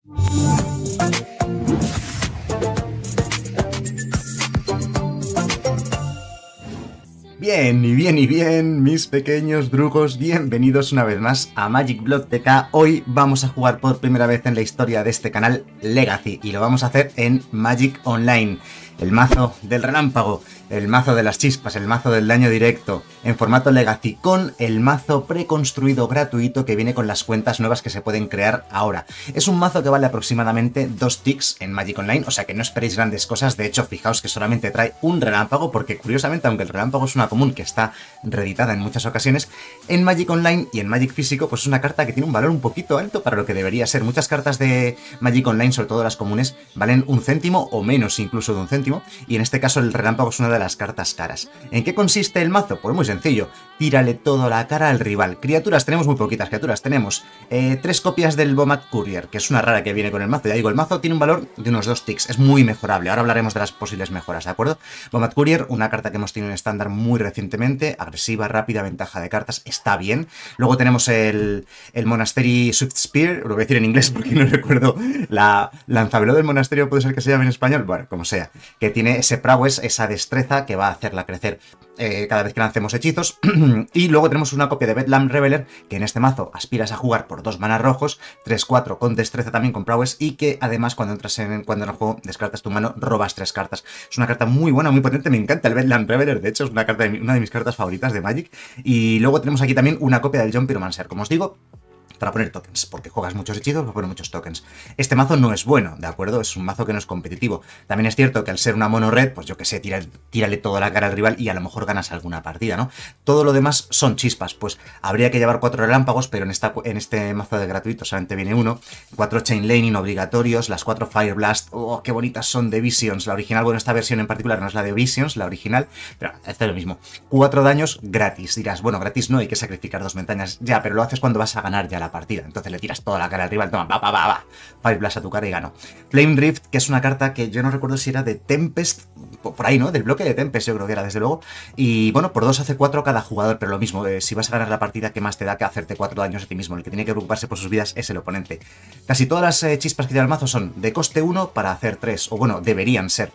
Bien, mis pequeños drugos, bienvenidos una vez más a Magic Blood TK. Hoy vamos a jugar por primera vez en la historia de este canal Legacy y lo vamos a hacer en Magic Online. El mazo del relámpago, el mazo de las chispas, el mazo del daño directo, en formato Legacy, con el mazo preconstruido gratuito que viene con las cuentas nuevas que se pueden crear ahora. Es un mazo que vale aproximadamente 2 ticks en Magic Online, o sea que no esperéis grandes cosas. De hecho, fijaos que solamente trae un relámpago, porque curiosamente, aunque el relámpago es una común que está reeditada en muchas ocasiones, en Magic Online y en Magic físico, pues es una carta que tiene un valor un poquito alto para lo que debería ser. Muchas cartas de Magic Online, sobre todo las comunes, valen 1 céntimo o menos incluso de 1 céntimo. Y en este caso el relámpago es una de las cartas caras. ¿En qué consiste el mazo? Pues muy sencillo, tírale todo la cara al rival. Criaturas, tenemos muy poquitas criaturas, tenemos 3 copias del Bomat Courier, que es una rara que viene con el mazo. Ya digo, el mazo tiene un valor de unos 2 ticks, es muy mejorable, ahora hablaremos de las posibles mejoras, ¿de acuerdo? Bomat Courier, una carta que hemos tenido en estándar muy recientemente, agresiva, rápida, ventaja de cartas, está bien. Luego tenemos el Monastery Swift Spear, lo voy a decir en inglés porque no recuerdo, la lanzavelo del monasterio, puede ser que se llame en español, bueno, como sea, que tiene ese prowess, esa destreza que va a hacerla crecer cada vez que lancemos hechizos. Y luego tenemos una copia de Bedlam Reveler, que en este mazo aspiras a jugar por 2 manas rojos, 3-4 con destreza también con prowess, y que además cuando entras en el juego descartas tu mano, robas 3 cartas. Es una carta muy buena, muy potente, me encanta el Bedlam Reveler, de hecho es una de mis cartas favoritas de Magic. Y luego tenemos aquí también una copia del John Pyromancer, como os digo, para poner tokens, porque juegas muchos hechizos, vas a poner muchos tokens. Este mazo no es bueno, ¿de acuerdo? Es un mazo que no es competitivo. También es cierto que al ser una mono red, pues yo que sé, tírale toda la cara al rival y a lo mejor ganas alguna partida, ¿no? Todo lo demás son chispas, pues habría que llevar 4 relámpagos, pero en este mazo de gratuito solamente viene uno. 4 Chain Laning obligatorios, las 4 Fire Blast, oh, qué bonitas son de Visions. La original, bueno, esta versión en particular no es la de Visions, la original, pero este es lo mismo. 4 daños gratis. Dirás, bueno, gratis no, hay que sacrificar 2 montañas. Ya, pero lo haces cuando vas a ganar ya la partida, entonces le tiras toda la cara al rival, toma, va, Fire Blast a tu cara y gano. Flame Rift, que es una carta que yo no recuerdo si era de Tempest, por ahí, ¿no? Del bloque de Tempest yo creo que era, desde luego, y bueno, por 2 hace 4 cada jugador, pero lo mismo, si vas a ganar la partida, ¿qué más te da que hacerte 4 daños a ti mismo? El que tiene que preocuparse por sus vidas es el oponente. Casi todas las chispas que tiene el mazo son de coste 1 para hacer 3, o bueno, deberían ser.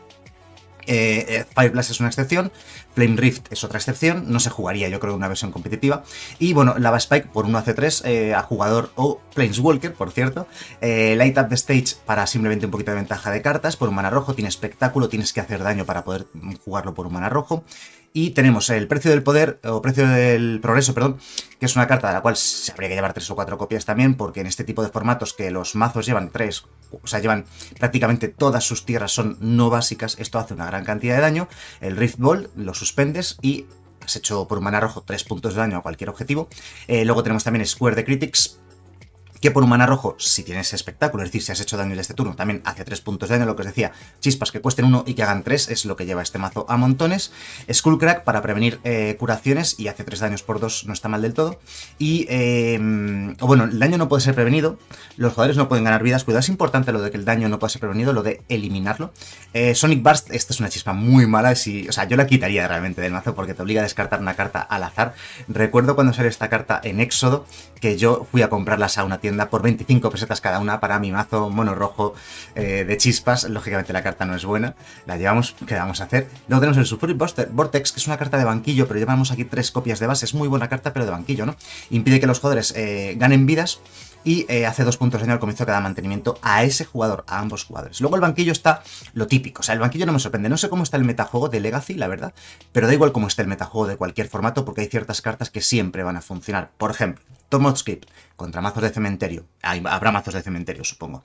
Fire Blast es una excepción, Flame Rift es otra excepción, no se jugaría yo creo una versión competitiva, y bueno, Lava Spike por 1 hace 3 a jugador o Planeswalker, por cierto, Light Up the Stage para simplemente un poquito de ventaja de cartas, por 1 mana rojo, tiene espectáculo, tienes que hacer daño para poder jugarlo por 1 mana rojo. Y tenemos el precio del poder, o precio del progreso, perdón, que es una carta de la cual se habría que llevar 3 o 4 copias también, porque en este tipo de formatos que los mazos llevan 3, o sea, llevan prácticamente todas sus tierras son no básicas, esto hace una gran cantidad de daño. El Rift Ball lo suspendes y has hecho por 1 mana rojo 3 puntos de daño a cualquier objetivo. Luego tenemos también Square the Critics, que por 1 mana rojo, si tienes espectáculo, es decir, si has hecho daño de este turno, también hace 3 puntos de daño, lo que os decía, chispas que cuesten 1 y que hagan 3, es lo que lleva este mazo a montones. Skullcrack para prevenir curaciones y hace 3 daños por 2, no está mal del todo. Y, bueno, el daño no puede ser prevenido, los jugadores no pueden ganar vidas, cuidado, es importante lo de que el daño no puede ser prevenido, lo de eliminarlo. Sonic Burst, esta es una chispa muy mala, o sea, yo la quitaría realmente del mazo porque te obliga a descartar una carta al azar. Recuerdo cuando salió esta carta en Éxodo, que yo fui a comprarlas a una tienda por 25 pesetas cada una para mi mazo mono rojo de chispas. Lógicamente la carta no es buena, la llevamos, ¿qué vamos a hacer? Luego tenemos el Sulfuric Vortex, que es una carta de banquillo, pero llevamos aquí 3 copias de base, es muy buena carta, pero de banquillo, ¿no? Impide que los jugadores ganen vidas y hace 2 puntos de daño al comienzo de cada mantenimiento a ese jugador, a ambos jugadores. Luego el banquillo está lo típico, o sea, el banquillo no me sorprende, no sé cómo está el metajuego de Legacy, la verdad, pero da igual cómo esté el metajuego de cualquier formato porque hay ciertas cartas que siempre van a funcionar. Por ejemplo, Tomodskip contra mazos de cementerio, habrá mazos de cementerio supongo.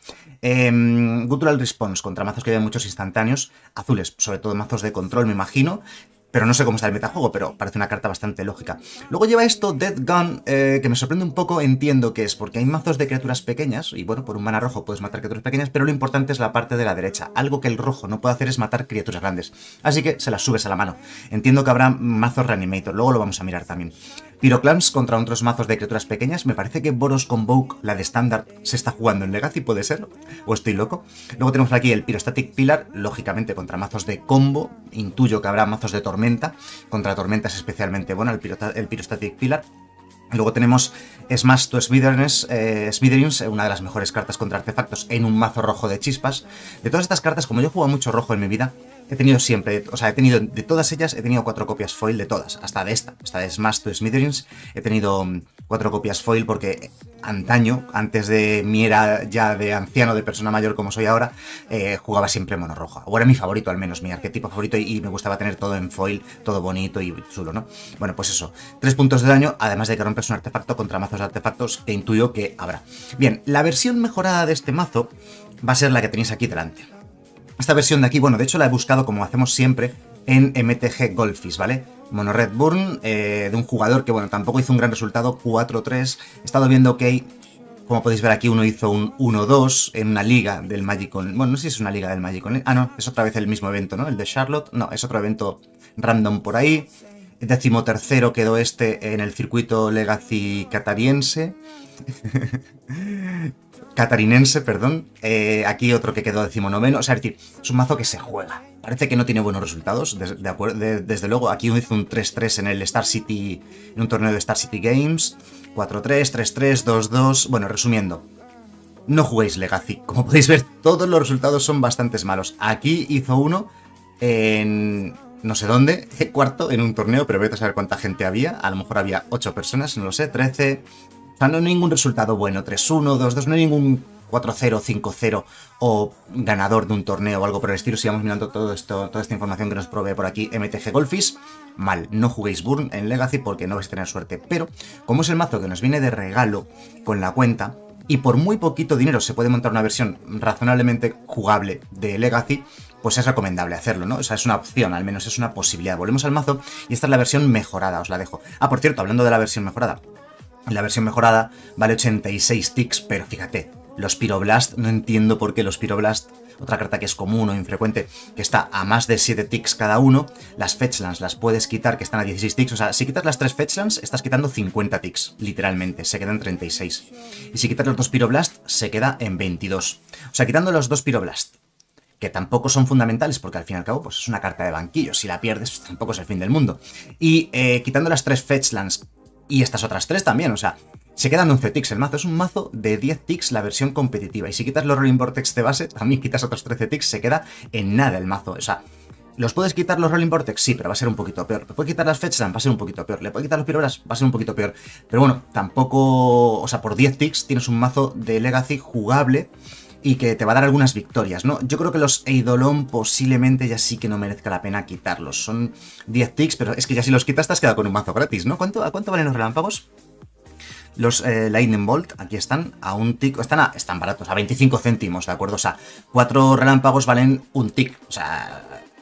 Guttural Response contra mazos que llevan muchos instantáneos, azules, sobre todo mazos de control me imagino, pero no sé cómo está el metajuego, pero parece una carta bastante lógica. Luego lleva esto, Dead Gun, que me sorprende un poco, entiendo que es porque hay mazos de criaturas pequeñas, y bueno, por 1 mana rojo puedes matar criaturas pequeñas, pero lo importante es la parte de la derecha. Algo que el rojo no puede hacer es matar criaturas grandes, así que se las subes a la mano. Entiendo que habrá mazos Reanimator, luego lo vamos a mirar también. Pyroclams contra otros mazos de criaturas pequeñas. Me parece que Boros Convoke, la de estándar, se está jugando en Legacy, ¿puede ser? ¿O estoy loco? Luego tenemos aquí el Pyrostatic Pillar, lógicamente contra mazos de combo. Intuyo que habrá mazos de tormenta. Contra tormentas especialmente bueno el Pyrostatic Pillar. Luego tenemos Smash to Smithereens, una de las mejores cartas contra artefactos en un mazo rojo de chispas. De todas estas cartas, como yo he jugado mucho rojo en mi vida, he tenido siempre, o sea, de todas ellas, he tenido 4 copias foil de todas, hasta de Smash to Smithereens, he tenido 4 copias foil porque antaño, antes de mi era ya de anciano, de persona mayor como soy ahora, jugaba siempre mono rojo. O era mi favorito, al menos, mi arquetipo favorito, y me gustaba tener todo en foil, todo bonito y chulo, ¿no? Bueno, pues eso, 3 puntos de daño, además de que rompes un artefacto contra mazos de artefactos que intuyo que habrá. Bien, la versión mejorada de este mazo va a ser la que tenéis aquí delante. Esta versión de aquí, bueno, de hecho la he buscado como hacemos siempre en MTG Goldfish, ¿vale? Mono Red Burn, de un jugador que, bueno, tampoco hizo un gran resultado, 4-3. He estado viendo que, como podéis ver aquí, uno hizo un 1-2 en una liga del Magic Online. Bueno, no sé si es una liga del Magic Online. Ah, no, es otra vez el mismo evento, ¿no? El de Charlotte. No, es otro evento random por ahí. 13º quedó este en el circuito Legacy catariense. Catarinense, perdón. Aquí otro que quedó 19º. O sea, es decir, es un mazo que se juega. Parece que no tiene buenos resultados, desde luego. Aquí hizo un 3-3 en el Star City, en un torneo de Star City Games. 4-3, 3-3, 2-2. Bueno, resumiendo, no juguéis Legacy. Como podéis ver, todos los resultados son bastante malos. Aquí hizo uno en no sé dónde, cuarto en un torneo, pero vete a saber cuánta gente había. A lo mejor había 8 personas, no lo sé, 13. O sea, no hay ningún resultado bueno. 3-1, 2-2, no hay ningún 4-0, 5-0 o ganador de un torneo o algo por el estilo. Si vamos mirando todo esto, toda esta información que nos provee por aquí MTG Goldfish, mal, no juguéis Burn en Legacy porque no vais a tener suerte. Pero, como es el mazo que nos viene de regalo con la cuenta, y por muy poquito dinero se puede montar una versión razonablemente jugable de Legacy, pues es recomendable hacerlo, ¿no? O sea, es una opción, al menos es una posibilidad. Volvemos al mazo y esta es la versión mejorada, os la dejo. Ah, por cierto, hablando de la versión mejorada. La versión mejorada vale 86 ticks, pero fíjate, los Pyroblast, no entiendo por qué los Pyroblast, otra carta que es común o infrecuente, que está a más de 7 ticks cada uno, las Fetchlands las puedes quitar, que están a 16 ticks, o sea, si quitas las 3 Fetchlands, estás quitando 50 ticks, literalmente, se quedan 36. Y si quitas los 2 Pyroblast, se queda en 22. O sea, quitando los 2 Pyroblast, que tampoco son fundamentales, porque al fin y al cabo pues es una carta de banquillo, si la pierdes pues tampoco es el fin del mundo. Y quitando las 3 Fetchlands y estas otras 3 también, o sea, se quedan 11 ticks. El mazo es un mazo de 10 ticks la versión competitiva. Y si quitas los Rolling Vortex de base, también quitas otros 13 ticks, se queda en nada el mazo. O sea, ¿los puedes quitar los Rolling Vortex? Sí, pero va a ser un poquito peor. ¿Le puedes quitar las Fetchland? Va a ser un poquito peor. ¿Le puedes quitar los Pyroblast? Va a ser un poquito peor. Pero bueno, tampoco... O sea, por 10 ticks tienes un mazo de Legacy jugable y que te va a dar algunas victorias, ¿no? Yo creo que los Eidolon posiblemente ya sí que no merezca la pena quitarlos. Son 10 ticks, pero es que ya si los quitas te has quedado con un mazo gratis, ¿no? ¿A cuánto valen los relámpagos? Los Lightning Bolt, aquí están a un tick, están baratos, a 25 céntimos, ¿de acuerdo? O sea, 4 relámpagos valen un tick, o sea,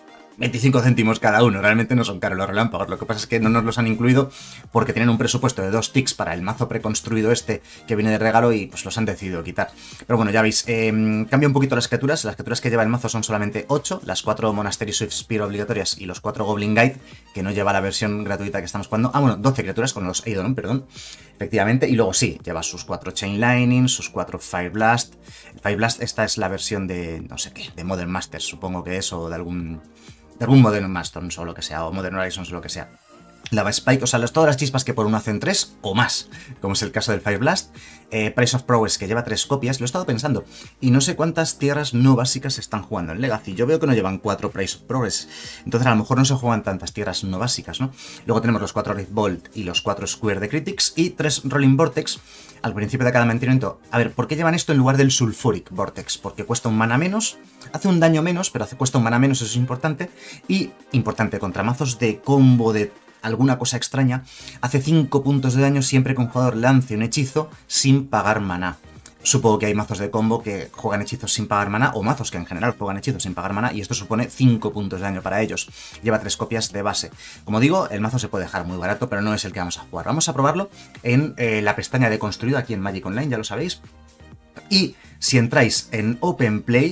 25 céntimos cada uno, realmente no son caros los relámpagos, lo que pasa es que no nos los han incluido porque tienen un presupuesto de 2 ticks para el mazo preconstruido este que viene de regalo y pues los han decidido quitar. Pero bueno, ya veis, cambia un poquito las criaturas que lleva el mazo son solamente 8, las 4 Monastery Swift Spear obligatorias y los 4 Goblin Guide, que no lleva la versión gratuita que estamos jugando, bueno, 12 criaturas con los Eidolon, perdón, efectivamente, y luego sí, lleva sus 4 Chain Lightning, sus 4 Fire Blast. El Fire Blast, esta es la versión de, no sé qué, de Modern Masters, supongo que es, o de algún Modern Masters o lo que sea, o Modern Horizons o lo que sea. Lava Spike, o sea, todas las chispas que por uno hacen 3 o más, como es el caso del Fire Blast. Price of Prowess, que lleva 3 copias, lo he estado pensando, y no sé cuántas tierras no básicas están jugando en Legacy. Yo veo que no llevan 4 Price of Prowess, entonces a lo mejor no se juegan tantas tierras no básicas, ¿no? Luego tenemos los 4 Rift Bolt y los 4 Square de Critics y 3 Rolling Vortex al principio de cada mantenimiento. A ver, ¿por qué llevan esto en lugar del Sulfuric Vortex? Porque cuesta un mana menos, hace un daño menos, pero cuesta un mana menos, eso es importante, y importante, contra mazos de combo de alguna cosa extraña, hace 5 puntos de daño siempre que un jugador lance un hechizo sin pagar maná. Supongo que hay mazos de combo que juegan hechizos sin pagar maná, o mazos que en general juegan hechizos sin pagar maná, y esto supone 5 puntos de daño para ellos. Lleva 3 copias de base. Como digo, el mazo se puede dejar muy barato, pero no es el que vamos a jugar. Vamos a probarlo en la pestaña de construido aquí en Magic Online, ya lo sabéis. Y si entráis en Open Play,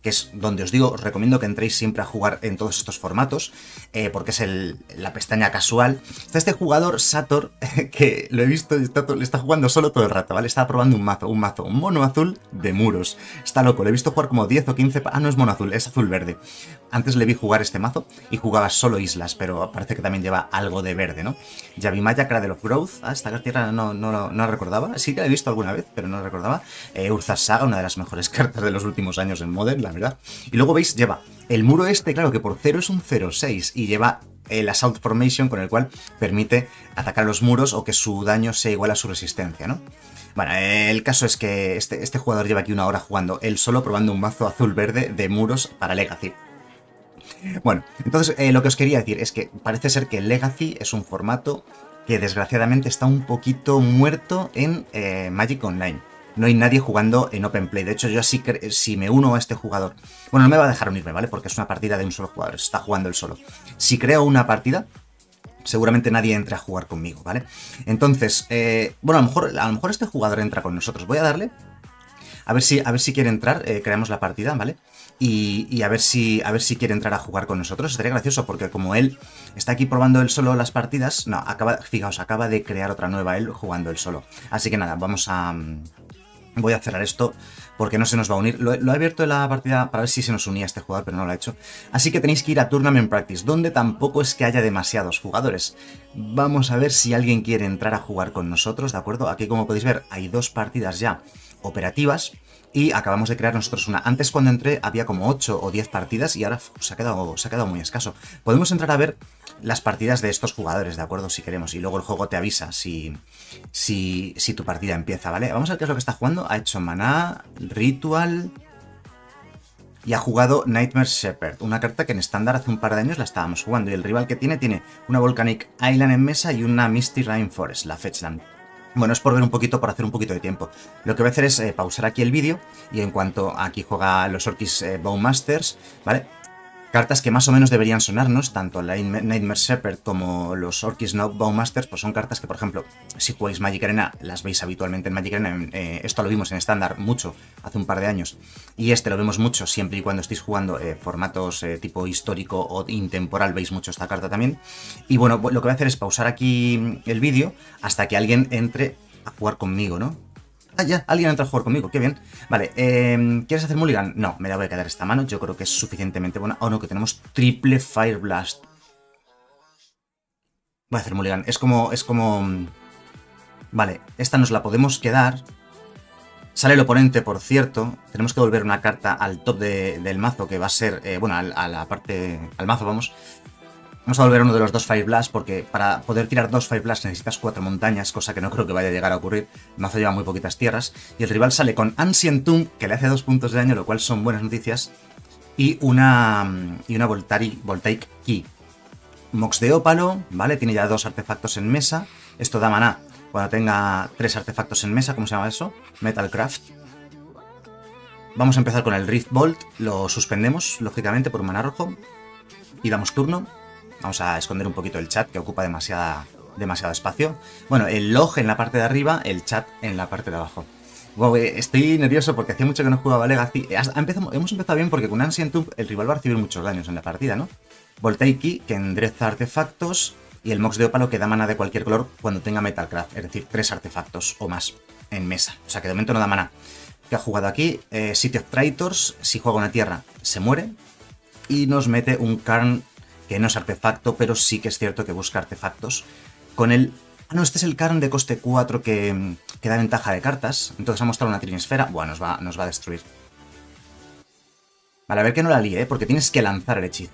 que es donde os digo, os recomiendo que entréis siempre a jugar en todos estos formatos, porque es la pestaña casual. Está este jugador, Sator, que lo he visto, le está jugando solo todo el rato, ¿vale? Está probando un mono azul de muros. Está loco, le he visto jugar como 10 o 15... Ah, no es mono azul, es azul verde. Antes le vi jugar este mazo y jugaba solo islas, pero parece que también lleva algo de verde, ¿no? Yavimaya, Cradle of Growth. Ah, esta tierra no la recordaba. Sí que la he visto alguna vez, pero no la recordaba. Urza's Saga, una de las mejores cartas de los últimos años en Modern, la verdad. Y luego veis, lleva el muro este, claro que por 0 es un 0-6 y lleva el Assault Formation, con el cual permite atacar a los muros o que su daño sea igual a su resistencia, ¿no? Bueno, el caso es que este jugador lleva aquí una hora jugando él solo, probando un mazo azul-verde de muros para Legacy. Bueno, entonces lo que os quería decir es que parece ser que Legacy es un formato que desgraciadamente está un poquito muerto en Magic Online. No hay nadie jugando en Open Play. De hecho, yo así si me uno a este jugador... Bueno, no me va a dejar unirme, ¿vale? Porque es una partida de un solo jugador, está jugando él solo. Si creo una partida, seguramente nadie entre a jugar conmigo, ¿vale? Entonces, bueno, a lo mejor este jugador entra con nosotros. Voy a darle... A ver si quiere entrar, creamos la partida, ¿vale? Y a ver si quiere entrar a jugar con nosotros. Estaría gracioso porque como él está aquí probando él solo las partidas... No, fijaos, acaba de crear otra nueva él jugando él solo. Así que nada, voy a cerrar esto porque no se nos va a unir. Lo he abierto en la partida para ver si se nos unía este jugador, pero no lo ha hecho. Así que tenéis que ir a Tournament Practice, donde tampoco es que haya demasiados jugadores. Vamos a ver si alguien quiere entrar a jugar con nosotros, ¿de acuerdo? Aquí, como podéis ver, hay 2 partidas ya operativas y acabamos de crear nosotros una. Antes, cuando entré, había como 8 o 10 partidas y ahora se ha quedado muy escaso. Podemos entrar a ver las partidas de estos jugadores, ¿de acuerdo? Si queremos. Y luego el juego te avisa si tu partida empieza, ¿vale? Vamos a ver qué es lo que está jugando. Ha hecho Maná, Ritual y ha jugado Nightmare Shepherd, una carta que en estándar hace un par de años la estábamos jugando. Y el rival que tiene una Volcanic Island en mesa y una Misty Rainforest, la Fetchland. Bueno, es por ver un poquito, por hacer un poquito de tiempo. Lo que voy a hacer es pausar aquí el vídeo y en cuanto aquí juega los Orcis Bowmasters, ¿vale? Cartas que más o menos deberían sonarnos, tanto la Nightmare Shepherd como los Orcis Bowmasters, pues son cartas que, por ejemplo, si jugáis Magic Arena, las veis habitualmente en Magic Arena. Esto lo vimos en estándar mucho, hace un par de años, y este lo vemos mucho siempre y cuando estéis jugando formatos tipo histórico o intemporal, veis mucho esta carta también. Y bueno, lo que voy a hacer es pausar aquí el vídeo hasta que alguien entre a jugar conmigo, ¿no? Ah, ya, alguien entra a jugar conmigo, qué bien. Vale, ¿quieres hacer mulligan? No, me la voy a quedar esta mano, yo creo que es suficientemente buena. Oh, no, que tenemos triple Fire Blast. Voy a hacer mulligan, es como... Vale, esta nos la podemos quedar. Sale el oponente, por cierto. Tenemos que volver una carta al top del mazo, que va a ser... bueno, a la parte... al mazo, vamos. Vamos a volver uno de los 2 Fire Blast, porque para poder tirar 2 Fire Blast necesitas 4 montañas, cosa que no creo que vaya a llegar a ocurrir. El mazo lleva muy poquitas tierras. Y el rival sale con Ancient Tomb, que le hace 2 puntos de daño, lo cual son buenas noticias. Y una Voltaic Key. Mox de Ópalo, ¿vale? Tiene ya 2 artefactos en mesa. Esto da maná cuando tenga 3 artefactos en mesa. ¿Cómo se llama eso? Metalcraft. Vamos a empezar con el Rift Bolt. Lo suspendemos, lógicamente, por un maná rojo. Y damos turno. Vamos a esconder un poquito el chat, que ocupa demasiado espacio. Bueno, el log en la parte de arriba, el chat en la parte de abajo. Wow, estoy nervioso porque hacía mucho que no jugaba Legacy. Hemos empezado bien porque con Ancient Tomb el rival va a recibir muchos daños en la partida, ¿no? Voltaic Key, que endereza artefactos. Y el Mox de Ópalo, que da mana de cualquier color cuando tenga Metalcraft. Es decir, 3 artefactos o más en mesa. O sea que de momento no da mana. ¿Qué ha jugado aquí? City of Traitors. Si juega una tierra, se muere. Y nos mete un Karn, que no es artefacto, pero sí que es cierto que busca artefactos. Con el... Ah, no, este es el Karn de coste 4 que da ventaja de cartas. Entonces ha mostrado una Trinesfera. Buah, nos va a destruir. Vale, a ver que no la líe, porque tienes que lanzar el hechizo.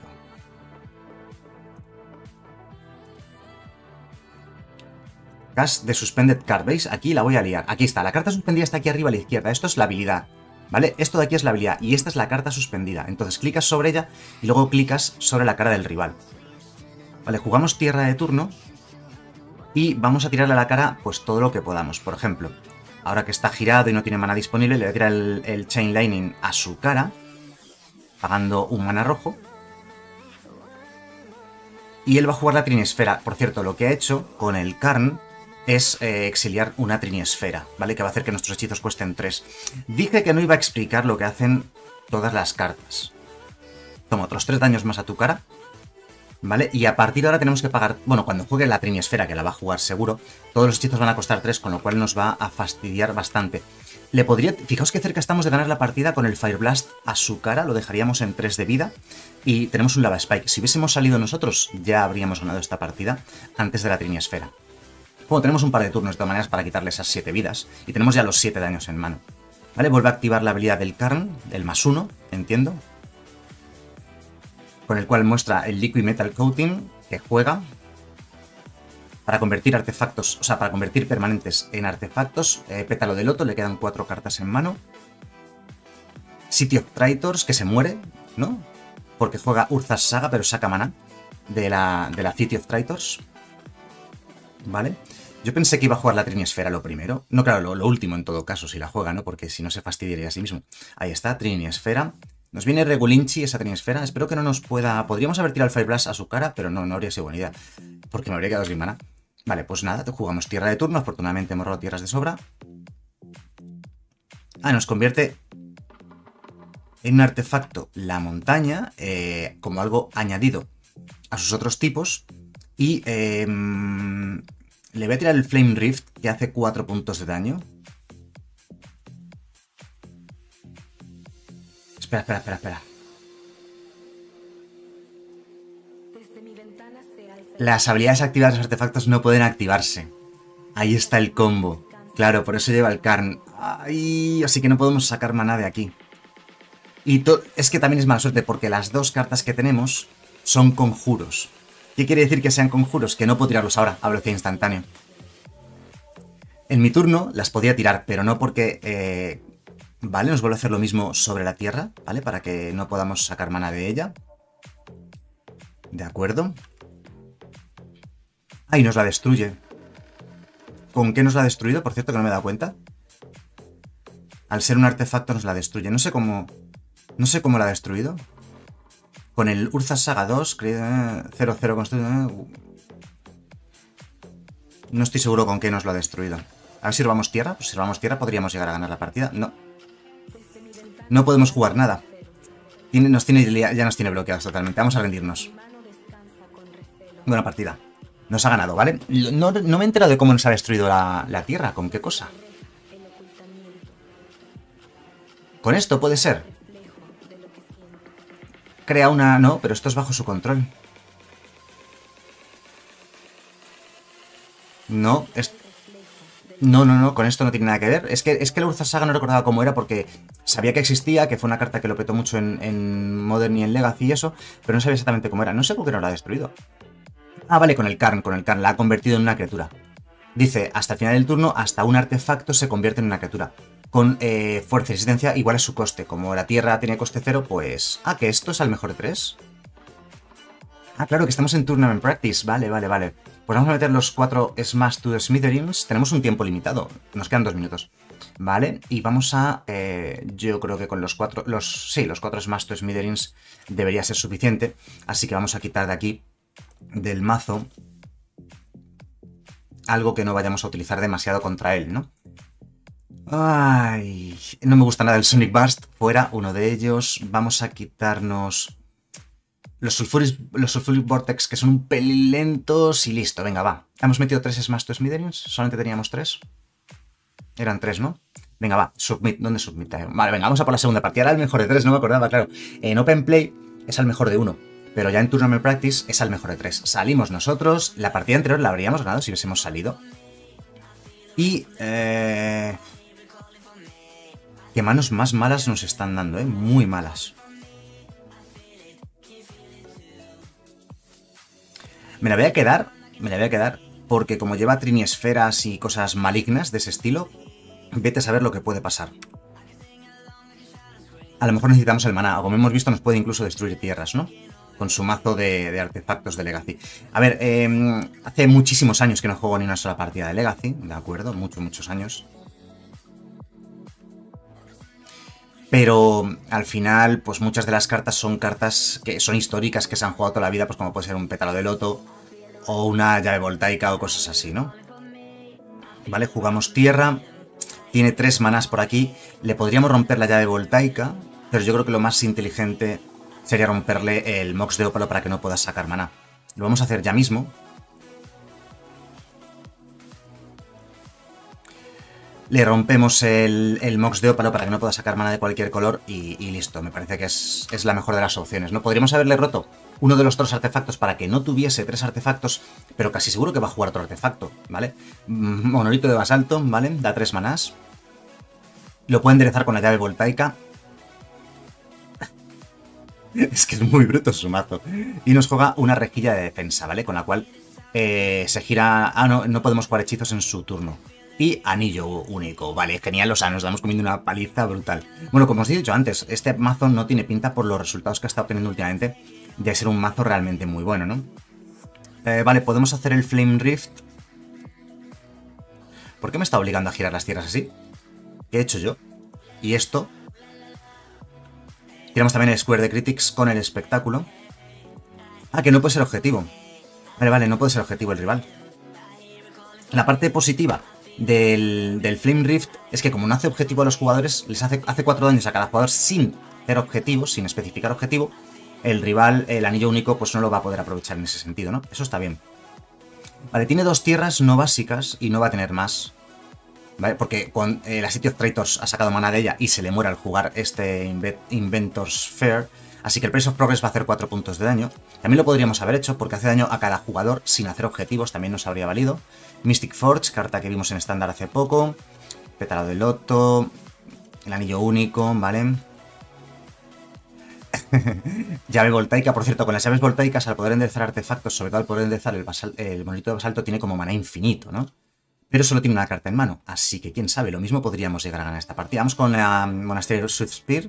Cast de Suspended Card, ¿veis? Aquí la voy a liar. Aquí está, la carta suspendida está aquí arriba a la izquierda. Esto es la habilidad, ¿vale? Esto de aquí es la habilidad y esta es la carta suspendida. Entonces clicas sobre ella y luego clicas sobre la cara del rival. Vale, jugamos tierra de turno y vamos a tirarle a la cara pues todo lo que podamos. Por ejemplo, ahora que está girado y no tiene mana disponible, le voy a tirar el Chain Lightning a su cara, pagando un mana rojo. Y él va a jugar la Trinesfera. Por cierto, lo que ha hecho con el Karn es exiliar una Trinesfera, ¿vale? Que va a hacer que nuestros hechizos cuesten 3. Dije que no iba a explicar lo que hacen todas las cartas. Toma otros 3 daños más a tu cara. ¿Vale? Y a partir de ahora tenemos que pagar... Bueno, cuando juegue la Trinisfera, que la va a jugar seguro, todos los hechizos van a costar 3, con lo cual nos va a fastidiar bastante. Le podría... Fijaos que cerca estamos de ganar la partida con el Fire Blast a su cara, lo dejaríamos en 3 de vida. Y tenemos un Lava Spike. Si hubiésemos salido nosotros, ya habríamos ganado esta partida antes de la Trinisfera. Bueno, tenemos un par de turnos de todas maneras para quitarle esas 7 vidas. Y tenemos ya los 7 daños en mano. ¿Vale? Vuelve a activar la habilidad del Karn, el +1, entiendo. Con el cual muestra el Liquid Metal Coating, que juega para convertir artefactos, o sea, para convertir permanentes en artefactos. Pétalo de Loto, le quedan 4 cartas en mano. City of Traitors, que se muere, ¿no? Porque juega Urza's Saga, pero saca maná de la City of Traitors. ¿Vale? Yo pensé que iba a jugar la Trinisfera lo primero. No, claro, lo último en todo caso, si la juega, ¿no? Porque si no se fastidiaría a sí mismo. Ahí está, Trinisfera. Nos viene Regulinchi esa Trinisfera. Espero que no nos pueda... Podríamos haber tirado el Fire Blast a su cara, pero no habría sido buena idea. Porque me habría quedado sin mana. Vale, pues nada, jugamos tierra de turno. Afortunadamente hemos robado tierras de sobra. Nos convierte en un artefacto la montaña, como algo añadido a sus otros tipos. Y le voy a tirar el Flame Rift, que hace 4 puntos de daño. Espera. Las habilidades activadas de los artefactos no pueden activarse. Ahí está el combo. Claro, por eso lleva el Karn. Ay, así que no podemos sacar maná de aquí. Y es que también es mala suerte, porque las 2 cartas que tenemos son conjuros. ¿Qué quiere decir que sean conjuros? Que no puedo tirarlos ahora, a velocidad instantánea. En mi turno las podía tirar, pero no porque... Vale, nos vuelve a hacer lo mismo sobre la tierra, ¿vale? Para que no podamos sacar mana de ella. De acuerdo. Ahí nos la destruye. ¿Con qué nos la ha destruido? Por cierto, que no me he dado cuenta. Al ser un artefacto nos la destruye. No sé cómo la ha destruido. Con el Urza's Saga 2, 0-0 construido. No estoy seguro con qué nos lo ha destruido. A ver si robamos tierra. Pues si robamos tierra podríamos llegar a ganar la partida. No. No podemos jugar nada. Ya nos tiene bloqueados totalmente. Vamos a rendirnos. Buena partida. Nos ha ganado, ¿vale? No me he enterado de cómo nos ha destruido la tierra. ¿Con qué cosa? ¿Con esto puede ser? Crea una... No, pero esto es bajo su control. No, No, con esto no tiene nada que ver. Es que el Urza's Saga no recordaba cómo era porque sabía que existía, que fue una carta que lo petó mucho en Modern y en Legacy y eso, pero no sabía exactamente cómo era. No sé por qué no la ha destruido. Ah, vale, con el Karn, la ha convertido en una criatura. Dice, hasta el final del turno, hasta un artefacto se convierte en una criatura. Con fuerza y resistencia igual a su coste. Como la tierra tiene coste 0, pues... Ah, que esto es al mejor de 3. Ah, claro, que estamos en Tournament Practice. Vale. Pues vamos a meter los 4 Smash to the Smithereens. Tenemos un tiempo limitado. Nos quedan 2 minutos. Vale, y vamos a... yo creo que con los 4... Sí, los 4 Smash to Smithereens debería ser suficiente. Así que vamos a quitar de aquí, del mazo, algo que no vayamos a utilizar demasiado contra él, ¿no? Ay, no me gusta nada el Sonic Burst. Fuera, uno de ellos. Vamos a quitarnos... Los Sulfuric Vortex, que son un pelín lentos, y listo, venga, va. Hemos metido 3 Smash to Smithereens, solamente teníamos 3. Eran 3, ¿no? Venga, va, Submit, ¿dónde Submit? Vale, venga, vamos a por la segunda partida. Era el mejor de 3, no me acordaba, claro. En Open Play es al mejor de 1, pero ya en Tournament Practice es al mejor de 3. Salimos nosotros, la partida anterior la habríamos ganado si hubiésemos salido. Y... qué manos más malas nos están dando, muy malas. Me la voy a quedar, porque como lleva trinisferas y cosas malignas de ese estilo, vete a saber lo que puede pasar. A lo mejor necesitamos el maná, o como hemos visto nos puede incluso destruir tierras, ¿no? Con su mazo de artefactos de Legacy. A ver, hace muchísimos años que no juego ni una sola partida de Legacy, ¿de acuerdo? Muchos años. Pero al final, pues muchas de las cartas son cartas que son históricas, que se han jugado toda la vida, pues como puede ser un pétalo de loto o una llave voltaica o cosas así, ¿no? Vale, jugamos tierra. Tiene 3 manás por aquí. Le podríamos romper la llave voltaica Pero yo creo que lo más inteligente sería romperle el Mox de Ópalo para que no pueda sacar maná. Lo vamos a hacer ya mismo. Le rompemos el Mox de Ópalo para que no pueda sacar mana de cualquier color y listo. Me parece que es la mejor de las opciones, ¿no? Podríamos haberle roto uno de los 3 artefactos para que no tuviese 3 artefactos, pero casi seguro que va a jugar otro artefacto, ¿vale? Monolito de basalto, ¿vale? Da 3 manás. Lo puede enderezar con la llave voltaica. Es que es muy bruto su mazo. Y nos juega una rejilla de defensa, ¿vale? Con la cual se gira... Ah, no podemos jugar hechizos en su turno. Y anillo único, vale, genial, o sea, nos damos comiendo una paliza brutal. Bueno, como os he dicho antes, este mazo no tiene pinta por los resultados que está obteniendo últimamente de ser un mazo realmente muy bueno, ¿no? Vale, podemos hacer el Flame Rift. ¿Por qué me está obligando a girar las tierras así? ¿Qué he hecho yo? Y esto... Tiramos también el Square de Critics con el espectáculo. Ah, que no puede ser objetivo. Vale, no puede ser objetivo el rival. La parte positiva del Flame Rift es que como no hace objetivo a los jugadores, les hace 4 daños a cada jugador sin hacer objetivo, sin especificar objetivo. El rival, el anillo único, pues no lo va a poder aprovechar en ese sentido, ¿no? Eso está bien. Vale, tiene 2 tierras no básicas y no va a tener más. ¿Vale? Porque con la City of Traitors ha sacado mana de ella y se le muere al jugar este Inventors Fair. Así que el Price of Progress va a hacer 4 puntos de daño. También lo podríamos haber hecho porque hace daño a cada jugador sin hacer objetivos. También nos habría valido. Mystic Forge, carta que vimos en estándar hace poco. Pétalo de Loto. El anillo único, ¿vale? Llave voltaica, por cierto, con las llaves voltaicas al poder enderezar artefactos, sobre todo al poder enderezar el monolito de basalto, tiene como maná infinito, ¿no? Pero solo tiene una carta en mano, así que quién sabe, lo mismo podríamos llegar a ganar esta partida. Vamos con la Monasterio Swiftspear.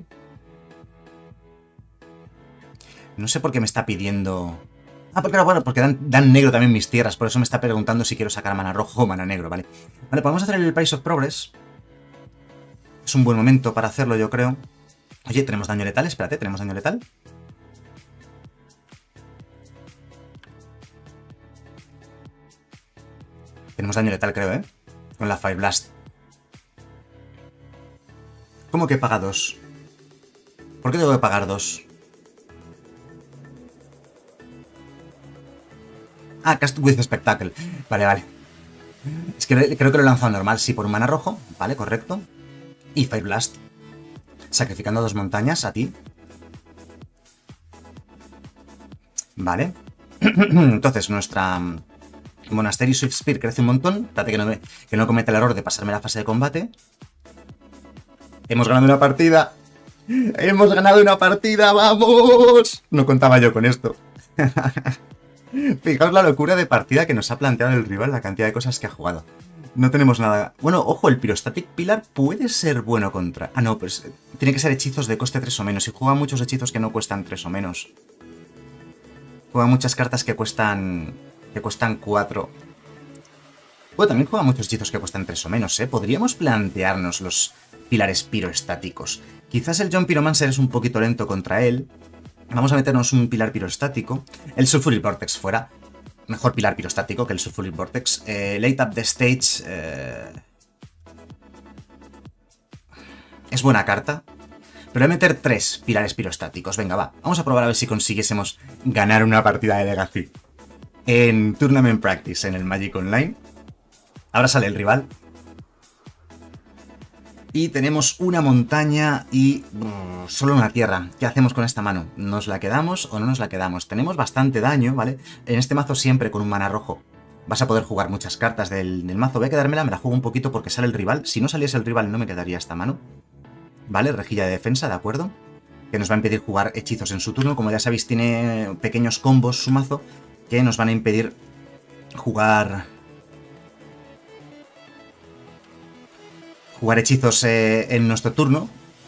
No sé por qué me está pidiendo... Ah, porque dan negro también mis tierras, por eso me está preguntando si quiero sacar mana rojo o mana negro, ¿vale? Vale, podemos hacer el Price of Progress. Es un buen momento para hacerlo, yo creo. Oye, ¿tenemos daño letal? Espérate, ¿tenemos daño letal? Tenemos daño letal, creo, ¿eh? Con la Fire Blast. ¿Cómo que paga 2? ¿Por qué tengo que pagar 2? Ah, Cast with Spectacle. Vale. Es que creo que lo he lanzado normal. Sí, por un mana rojo. Vale, correcto. Y Fire Blast. Sacrificando 2 montañas a ti. Vale. Entonces, nuestra Monastery Swiftspear crece un montón. Espérate que no cometa el error de pasarme la fase de combate. Hemos ganado una partida. ¡Hemos ganado una partida! ¡Vamos! No contaba yo con esto. Fijaos la locura de partida que nos ha planteado el rival, la cantidad de cosas que ha jugado. No tenemos nada... Bueno, ojo, el Pyrostatic Pillar puede ser bueno contra... Ah, no, pues tiene que ser hechizos de coste 3 o menos. Y juega muchos hechizos que no cuestan 3 o menos. Juega muchas cartas que cuestan 4. Bueno, también juega muchos hechizos que cuestan 3 o menos, ¿eh? Podríamos plantearnos los pilares piroestáticos. Quizás el John Pyromancer es un poquito lento contra él. Vamos a meternos un pilar piroestático. El Sulfuric Vortex fuera. Mejor pilar pirostático que el Sulfuric Vortex. Late Up the Stage. Es buena carta. Pero voy a meter 3 pilares pirostáticos. Venga, va. Vamos a probar a ver si consiguiésemos ganar una partida de Legacy. En Tournament Practice, en el Magic Online. Ahora sale el rival. Y tenemos una montaña y solo una tierra. ¿Qué hacemos con esta mano? ¿Nos la quedamos o no nos la quedamos? Tenemos bastante daño, ¿vale? En este mazo siempre con un mana rojo vas a poder jugar muchas cartas del mazo. Voy a quedármela, me la juego un poquito porque sale el rival. Si no saliese el rival no me quedaría esta mano. ¿Vale? Rejilla de defensa, ¿de acuerdo? Que nos va a impedir jugar hechizos en su turno. Como ya sabéis, tiene pequeños combos su mazo que nos van a impedir jugar hechizos en nuestro turno,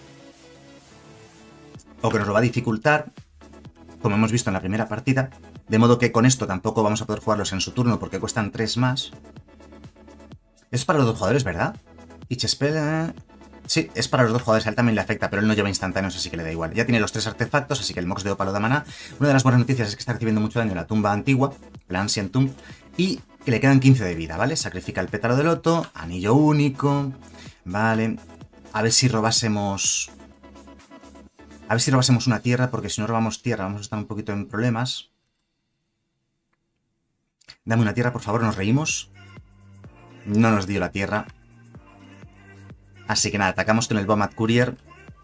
o que nos lo va a dificultar, como hemos visto en la primera partida, de modo que con esto tampoco vamos a poder jugarlos en su turno porque cuestan 3 más. Es para los 2 jugadores, ¿verdad? Each spell... Sí, es para los 2 jugadores, a él también le afecta, pero él no lleva instantáneos, así que le da igual. Ya tiene los 3 artefactos, así que el Mox de Ópalo da mana. Una de las buenas noticias es que está recibiendo mucho daño en la tumba antigua, la Ancient Tomb, y que le quedan 15 de vida, ¿vale? Sacrifica el pétalo de loto, anillo único... Vale, a ver si robásemos A ver si robásemos una tierra, porque si no robamos tierra vamos a estar un poquito en problemas. Dame una tierra, por favor, nos reímos. No nos dio la tierra. Así que nada, atacamos con el Bombard Courier.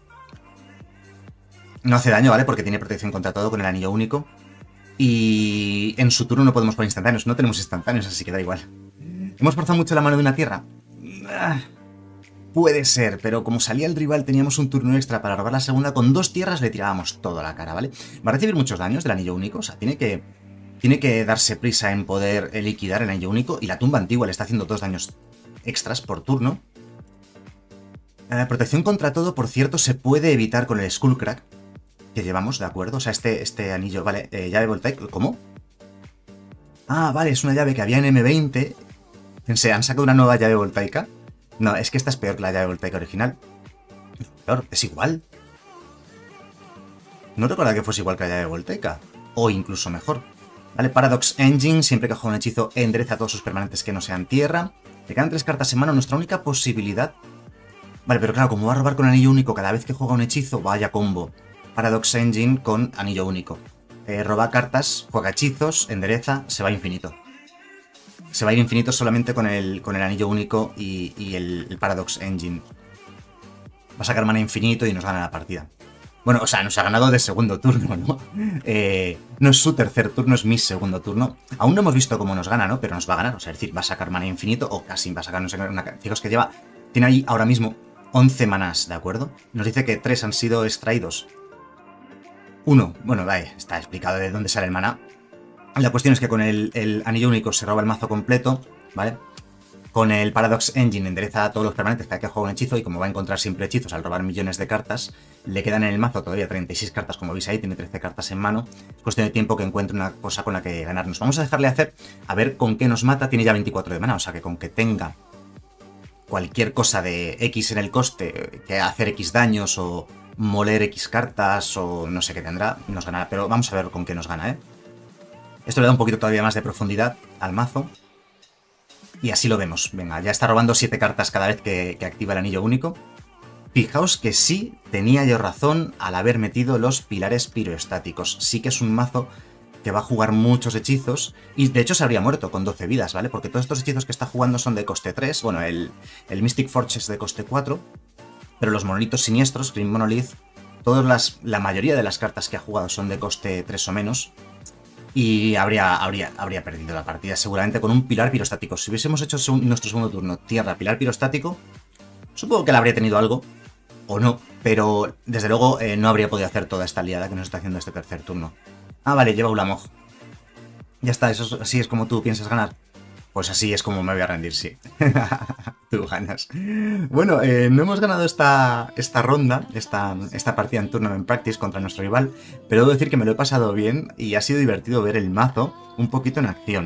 No hace daño, ¿vale? Porque tiene protección contra todo con el anillo único. Y en su turno no podemos poner instantáneos. No tenemos instantáneos, así que da igual. ¿Hemos forzado mucho la mano de una tierra? Puede ser, pero como salía el rival teníamos un turno extra para robar la segunda. Con 2 tierras le tirábamos todo a la cara, ¿vale? Va a recibir muchos daños del anillo único. O sea, tiene que darse prisa en poder liquidar el anillo único. Y la tumba antigua le está haciendo 2 daños extras por turno. Protección contra todo, por cierto, se puede evitar con el Skullcrack que llevamos, ¿de acuerdo? O sea, este anillo, vale, llave voltaica, ¿cómo? Ah, vale, es una llave que había en M20. Pensé, ¿han sacado una nueva llave voltaica? No, es que esta es peor que la llave voltaica original. Peor, es igual. No recuerdo que fuese igual que la llave voltaica. O incluso mejor. Vale, Paradox Engine, siempre que juega un hechizo, endereza todos sus permanentes que no sean tierra. Le quedan 3 cartas en mano, nuestra única posibilidad. Vale, pero claro, como va a robar con anillo único cada vez que juega un hechizo, vaya combo. Paradox Engine con anillo único. Roba cartas, juega hechizos, endereza, se va a infinito. Se va a ir infinito solamente con el anillo único y el Paradox Engine. Va a sacar mana infinito y nos gana la partida. Bueno, o sea, nos ha ganado de segundo turno, ¿no? No es su tercer turno, es mi segundo turno. Aún no hemos visto cómo nos gana, ¿no? Pero nos va a ganar, o sea, es decir, va a sacar mana infinito o casi va a sacar, no sé, una... Fijaos que tiene ahí ahora mismo 11 manás, ¿de acuerdo? Nos dice que 3 han sido extraídos. 1, bueno, vale, está explicado de dónde sale el maná. La cuestión es que con el anillo único se roba el mazo completo, ¿vale? Con el Paradox Engine endereza a todos los permanentes cada que juega un hechizo y como va a encontrar siempre hechizos al robar millones de cartas, le quedan en el mazo todavía 36 cartas, como veis ahí, tiene 13 cartas en mano. Es cuestión de tiempo que encuentre una cosa con la que ganarnos. Vamos a dejarle hacer, a ver con qué nos mata. Tiene ya 24 de mana, o sea que con que tenga cualquier cosa de X en el coste, que hacer X daños o moler X cartas o no sé qué tendrá, nos ganará. Pero vamos a ver con qué nos gana, ¿eh? Esto le da un poquito todavía más de profundidad al mazo. Y así lo vemos. Venga, ya está robando 7 cartas cada vez que activa el anillo único. Fijaos que sí tenía yo razón al haber metido los pilares piroestáticos. Sí que es un mazo que va a jugar muchos hechizos. Y de hecho se habría muerto con 12 vidas, ¿vale? Porque todos estos hechizos que está jugando son de coste 3. Bueno, el Mystic Forge es de coste 4. Pero los monolitos siniestros, Green Monolith, la mayoría de las cartas que ha jugado son de coste 3 o menos. Y habría perdido la partida seguramente con un pilar pirostático. Si hubiésemos hecho nuestro segundo turno tierra, pilar pirostático, supongo que la habría tenido algo, o no, pero desde luego no habría podido hacer toda esta liada que nos está haciendo este tercer turno. Ah, vale, lleva Ulamog. Ya está, así es como tú piensas ganar. Pues así es como me voy a rendir, sí. Tú ganas. Bueno, no hemos ganado esta ronda, esta partida en Tournament Practice contra nuestro rival, pero debo decir que me lo he pasado bien y ha sido divertido ver el mazo un poquito en acción.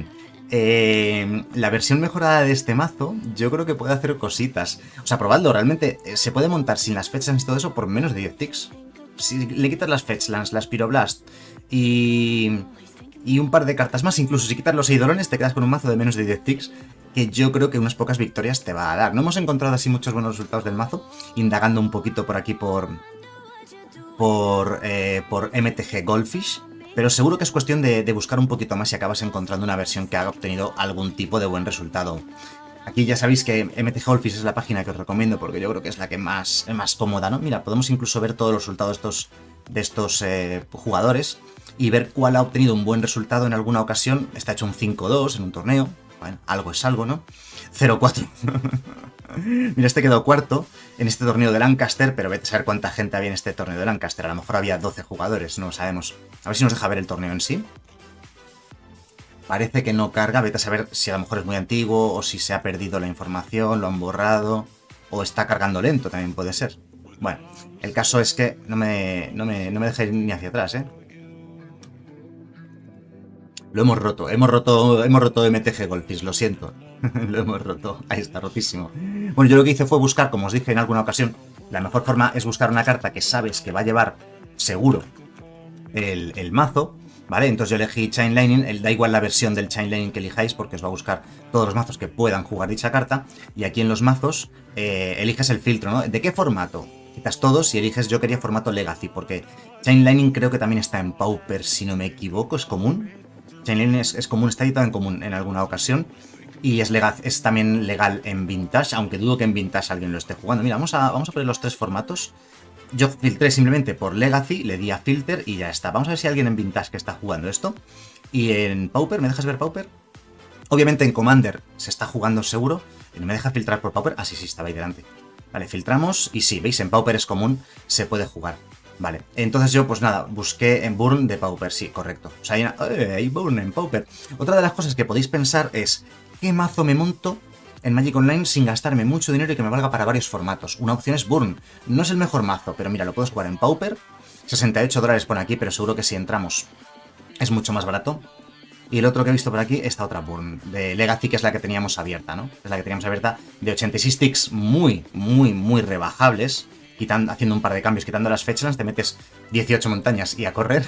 La versión mejorada de este mazo yo creo que puede hacer cositas. O sea, probadlo, realmente se puede montar sin las fetchlands y todo eso por menos de 10 ticks. Si le quitas las fetchlands, las Pyroblast y un par de cartas más, incluso si quitas los eidolones te quedas con un mazo de menos de 10 ticks, que yo creo que unas pocas victorias te va a dar. No hemos encontrado así muchos buenos resultados del mazo, indagando un poquito por aquí por MTG Goldfish, pero seguro que es cuestión de buscar un poquito más y acabas encontrando una versión que haga obtenido algún tipo de buen resultado. Aquí ya sabéis que MTG Goldfish es la página que os recomiendo porque yo creo que es la que más cómoda, ¿no? Mira, podemos incluso ver todos los resultados de estos jugadores y ver cuál ha obtenido un buen resultado en alguna ocasión. Está hecho un 5-2 en un torneo. Bueno, algo es algo, ¿no? 0-4. Mira, este quedó cuarto en este torneo de Lancaster, pero vete a saber cuánta gente había en este torneo de Lancaster. A lo mejor había 12 jugadores, no lo sabemos. A ver si nos deja ver el torneo en sí. Parece que no carga, vete a saber si a lo mejor es muy antiguo o si se ha perdido la información, lo han borrado o está cargando lento, también puede ser. Bueno, el caso es que no me deja ir ni hacia atrás, ¿eh? Lo hemos roto MTG Goldfish, lo siento. Lo hemos roto, ahí está, rotísimo. Bueno, yo lo que hice fue buscar, como os dije en alguna ocasión, la mejor forma es buscar una carta que sabes que va a llevar seguro el mazo, ¿vale? Entonces yo elegí Chain Lightning, da igual la versión del Chain Lightning que elijáis porque os va a buscar todos los mazos que puedan jugar dicha carta, y aquí en los mazos eliges el filtro, ¿no? ¿De qué formato? quitas todos y eliges, yo quería formato Legacy, porque Chain Lightning creo que también está en Pauper, si no me equivoco, es común. Chain Lightning es común, está editado en común en alguna ocasión. Y es también legal en Vintage, aunque dudo que en Vintage alguien lo esté jugando. Mira, vamos a poner los 3 formatos. Yo filtré simplemente por Legacy, le di a Filter y ya está. Vamos a ver si hay alguien en Vintage que está jugando esto. Y en Pauper, ¿me dejas ver Pauper? Obviamente en Commander se está jugando seguro. Y no me deja filtrar por Pauper. Ah, sí, estaba ahí delante. Vale, filtramos y sí, veis, en Pauper es común, se puede jugar. Vale, entonces yo pues nada, busqué en Burn de Pauper, sí, correcto. O sea, hay Burn en Pauper. Otra de las cosas que podéis pensar es, ¿qué mazo me monto en Magic Online sin gastarme mucho dinero y que me valga para varios formatos? Una opción es Burn. No es el mejor mazo, pero mira, lo puedes jugar en Pauper. $68 pone aquí, pero seguro que si entramos es mucho más barato. Y el otro que he visto por aquí, esta otra Burn, de Legacy, que es la que teníamos abierta, ¿no? Es la que teníamos abierta, de 86 ticks muy rebajables, haciendo un par de cambios, quitando las fetchlands, te metes 18 montañas y a correr.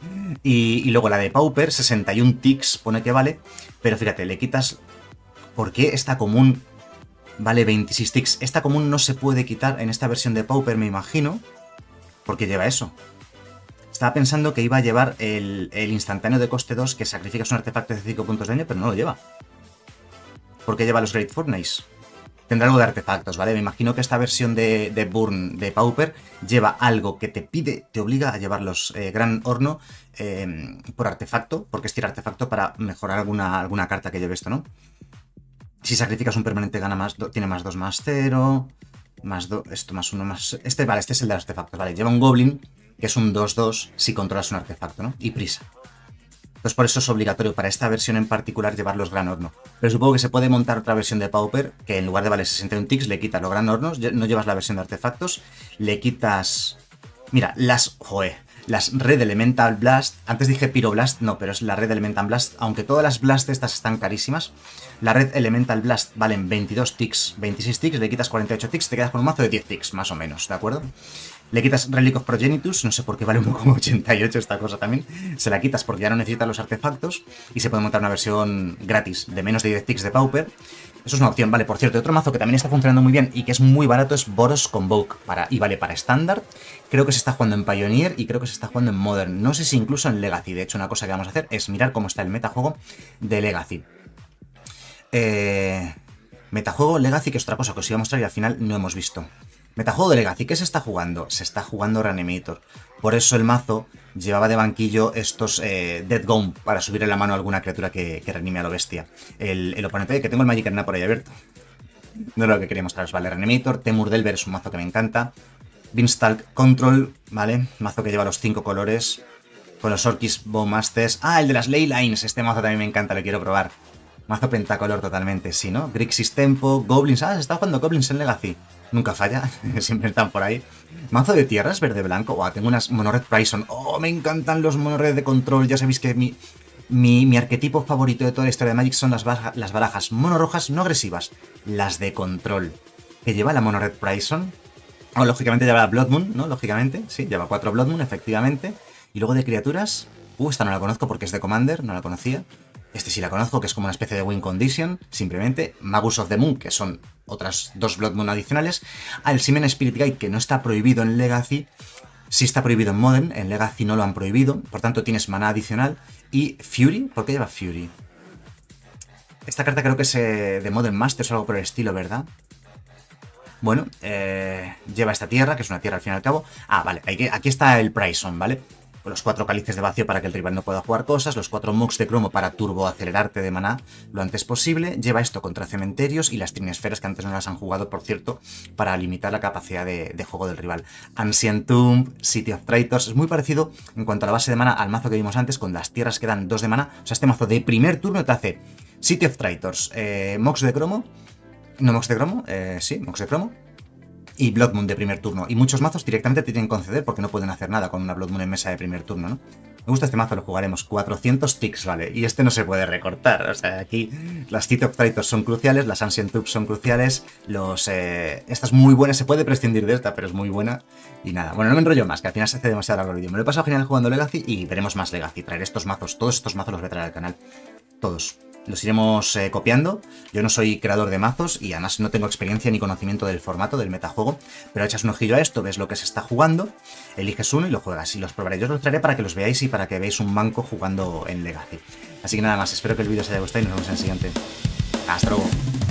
y luego la de Pauper, 61 ticks, pone que vale, pero fíjate, le quitas... ¿Por qué esta común vale 26 ticks? Esta común no se puede quitar en esta versión de Pauper, me imagino, porque lleva eso. Estaba pensando que iba a llevar el instantáneo de coste 2, que sacrificas un artefacto de 5 puntos de daño, pero no lo lleva. ¿Por qué lleva los Great Furnace? Tendrá algo de artefactos, ¿vale? Me imagino que esta versión de Burn de Pauper lleva algo que te obliga a llevar los Gran Horno por artefacto, porque es tirar artefacto para mejorar alguna carta que lleve esto, ¿no? Si sacrificas un permanente gana más, tiene más 2, más 0, más 2, esto más 1, más... Vale, este es el de artefactos, vale. Lleva un Goblin, que es un 2-2 si controlas un artefacto, ¿no? Y prisa. Entonces por eso es obligatorio para esta versión en particular llevar los Gran Horno. Pero supongo que se puede montar otra versión de Pauper, que en lugar de valer 61 ticks, le quitas los Gran Hornos, no llevas la versión de artefactos, le quitas... Mira, las Red Elemental Blast, antes dije Pyroblast, no, pero es la Red Elemental Blast, aunque todas las Blast estas están carísimas. La Red Elemental Blast valen 22 ticks, 26 ticks, le quitas 48 ticks, te quedas con un mazo de 10 ticks, más o menos, ¿de acuerdo? Le quitas Relic of Progenitus, no sé por qué vale un poco como 88 esta cosa también. Se la quitas porque ya no necesitas los artefactos y se puede montar una versión gratis de menos de 10 ticks de Pauper. Eso es una opción, vale. Por cierto, otro mazo que también está funcionando muy bien y que es muy barato es Boros Convoke y vale para estándar. Creo que se está jugando en Pioneer y creo que se está jugando en Modern. No sé si incluso en Legacy. De hecho, una cosa que vamos a hacer es mirar cómo está el metajuego de Legacy. Metajuego Legacy, que es otra cosa que os iba a mostrar y al final no hemos visto. Metajuego de Legacy, ¿qué se está jugando? Se está jugando Reanimator. Por eso el mazo llevaba de banquillo estos Dead Gome para subirle la mano a alguna criatura que reanime a lo bestia. El oponente, que tengo el Magic Arena por ahí abierto. No es lo que quería mostraros, vale. Reanimator, Temur Delver es un mazo que me encanta. Beanstalk Control, vale. Mazo que lleva los 5 colores. Con los Orkis Bowmasters. Ah, el de las Ley Lines. Este mazo también me encanta, lo quiero probar. Mazo pentacolor totalmente, sí, ¿no? Grixis Tempo, Goblins. Ah, se está jugando Goblins en Legacy. Nunca falla, siempre están por ahí. Mazo de tierras, verde-blanco. Tengo unas Monored Prison. Oh, me encantan los Monored de control. Ya sabéis que mi arquetipo favorito de toda la historia de Magic son las barajas mono-rojas no agresivas. Las de control. Que lleva la Monored Prison. Lógicamente lleva la Blood Moon, ¿no? Lógicamente, sí, lleva 4 Blood Moon, efectivamente. Y luego de criaturas... esta no la conozco porque es de Commander, no la conocía. Este sí la conozco, que es como una especie de win condition, simplemente. Magus of the Moon, que son otras 2 Blood Moon adicionales. El Simen Spirit Guide, que no está prohibido en Legacy, sí está prohibido en Modern. En Legacy no lo han prohibido, por tanto tienes maná adicional. Y Fury, ¿por qué lleva Fury? Esta carta creo que es de Modern Masters o algo por el estilo, ¿verdad? Bueno, lleva esta tierra, que es una tierra al fin y al cabo. Vale, aquí está el Prison, ¿vale? Los 4 cálices de vacío para que el rival no pueda jugar cosas, los 4 Mox de cromo para turbo acelerarte de maná lo antes posible, lleva esto contra cementerios y las trinesferas que antes no las han jugado, por cierto, para limitar la capacidad de juego del rival. Ancient Tomb, City of Traitors, es muy parecido en cuanto a la base de maná al mazo que vimos antes, con las tierras que dan 2 de maná. O sea, este mazo de primer turno te hace City of Traitors, Mox de cromo, no Mox de cromo, sí, Mox de cromo, y Blood Moon de primer turno. Y muchos mazos directamente te tienen que conceder porque no pueden hacer nada con una Blood Moon en mesa de primer turno, ¿no? Me gusta este mazo, lo jugaremos. 400 ticks, ¿vale? Y este no se puede recortar. O sea, aquí las City of Traitors son cruciales, las Ancient Tubes son cruciales, esta es muy buena, se puede prescindir de esta, pero es muy buena. Y nada, bueno, no me enrollo más, que al final se hace demasiado largo el vídeo. Me lo he pasado genial jugando Legacy y veremos más Legacy. Traer estos mazos, todos estos mazos los voy a traer al canal. Todos. los iremos copiando. Yo no soy creador de mazos y además no tengo experiencia ni conocimiento del formato del metajuego, pero echas un ojillo a esto, ves lo que se está jugando, eliges uno y lo juegas y los probaré. Yo os los traeré para que los veáis y para que veáis un manco jugando en Legacy. Así que nada más, espero que el vídeo os haya gustado y nos vemos en el siguiente. Hasta luego.